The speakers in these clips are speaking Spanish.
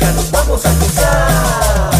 ahora nos vamos a gozar.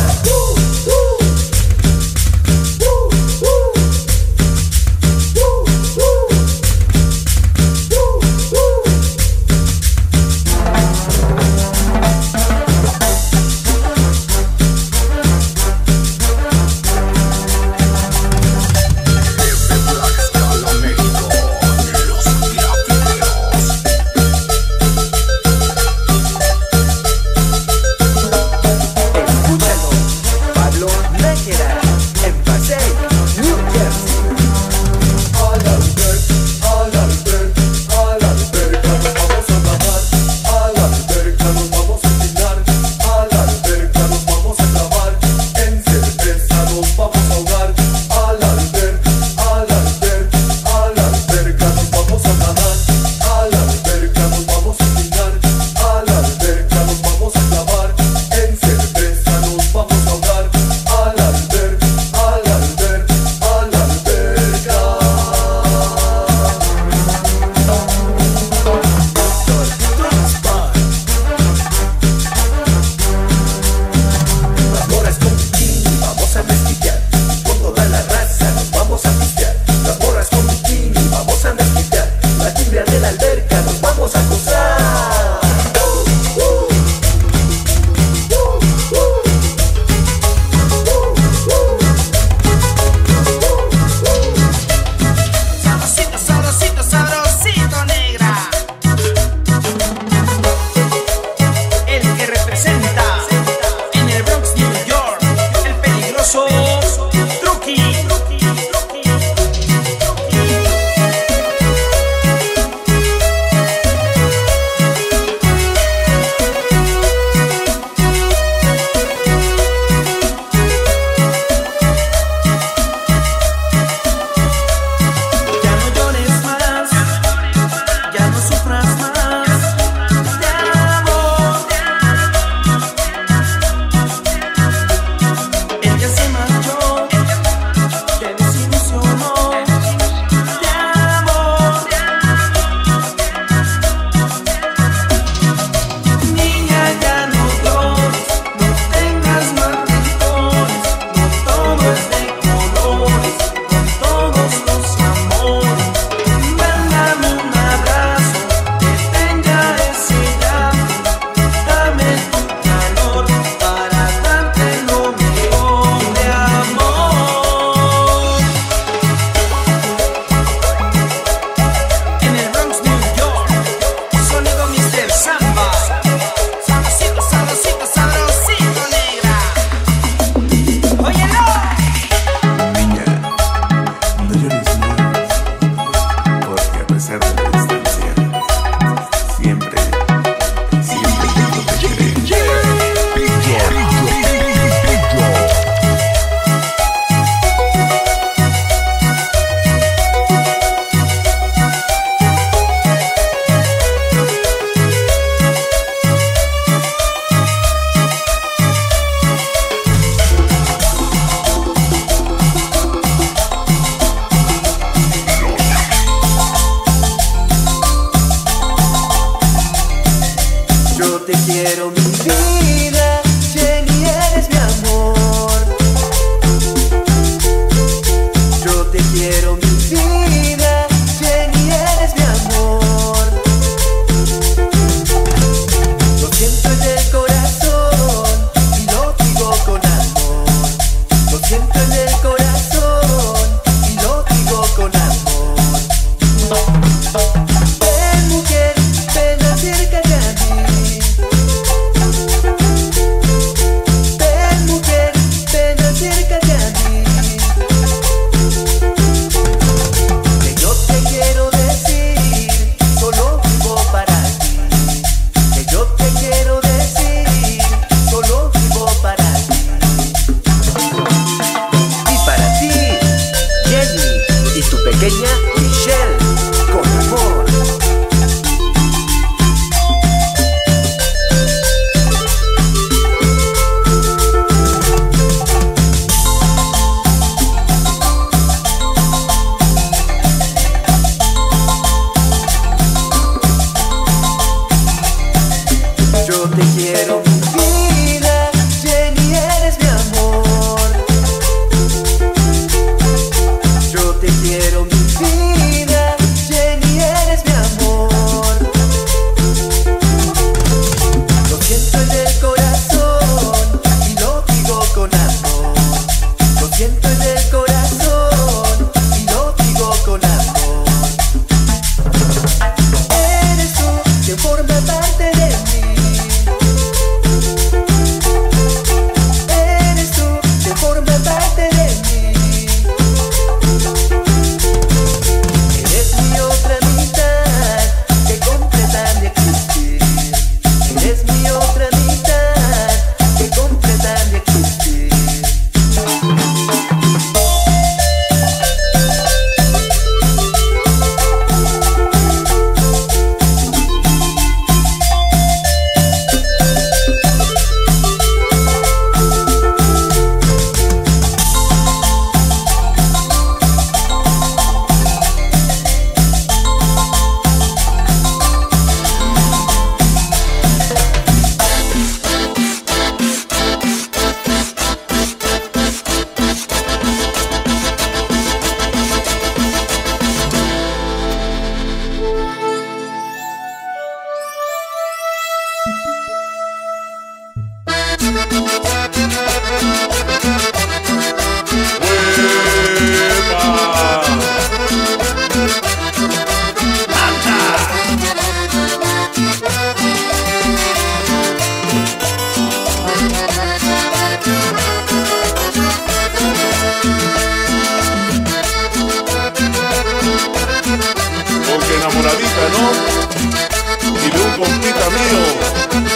Porque enamoradita, ¿no? Y de un compita mío.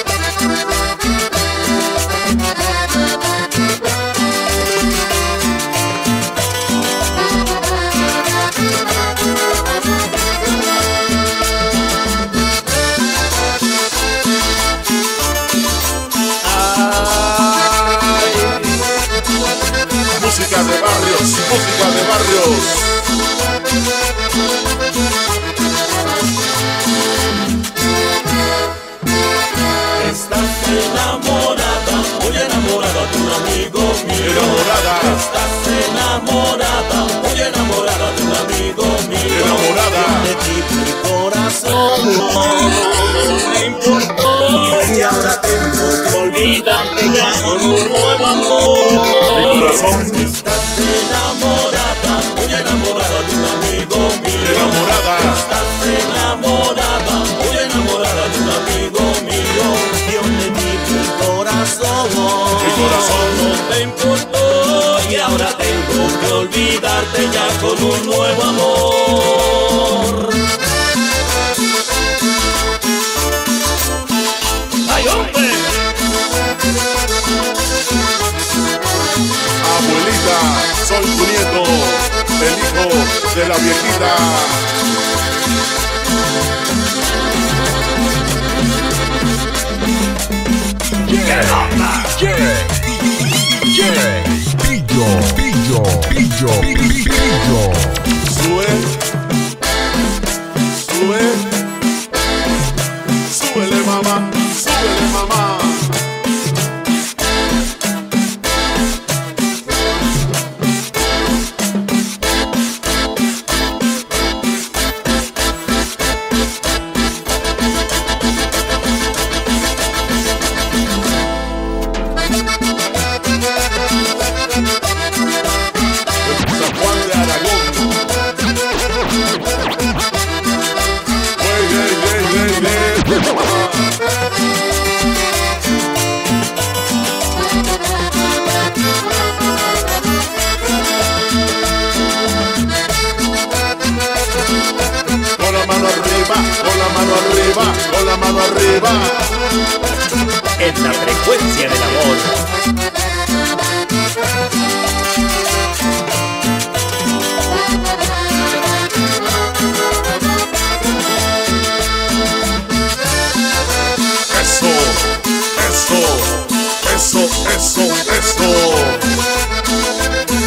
Música de barrios, música de barrios. Estás enamorada, muy enamorada de un amigo mío. Enamorada. Estás enamorada, muy enamorada de un amigo mío. Enamorada. De ti mi corazón no me importó y ahora tengo que olvidarte ya con un nuevo amor. Mi corazón. Estás enamorada, muy enamorada de un amigo mío. Enamorada. Estás enamorada, muy enamorada de un amigo mío. Yo le di mi corazón. Mi corazón. No te importó y ahora tengo que olvidarte ya con un nuevo amor. ¡Ay, hombre! Abuelita, soy tu nieto, el hijo de la viejita. Pillo. Sube, sube, súbele mamá, súbele mamá. San Juan de Aragón. Con la mano arriba, con la mano arriba, con la mano arriba. En la frecuencia del amor. Eso, eso, eso, eso, eso.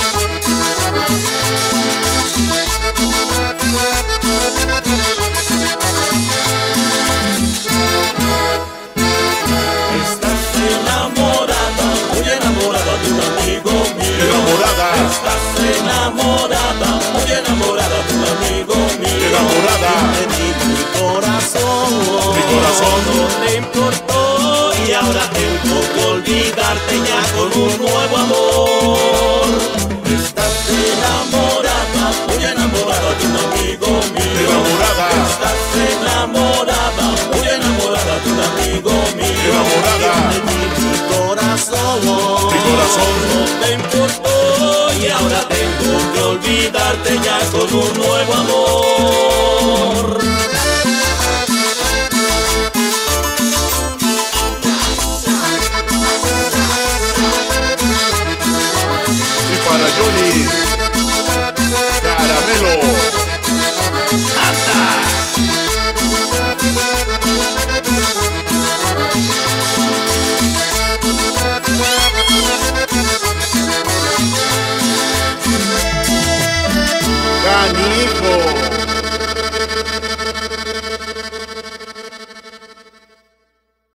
Estás enamorada, muy enamorada de un amigo mío. Enamorada. Estás enamorada, muy enamorada de un amigo mío. Enamorada. De ti mi corazón. Mi corazón. No te importó y ahora tengo que olvidarte ya con un nuevo amor. Estás enamorada, muy enamorada de un amigo mío. Enamorada. Estás enamorada, muy enamorada de un amigo mío. Enamorada. De ti mi corazón. Mi corazón. No te importó y ahora tengo que olvidarte ya con un nuevo amor. Y para Johnny, Caramelo. Canijo.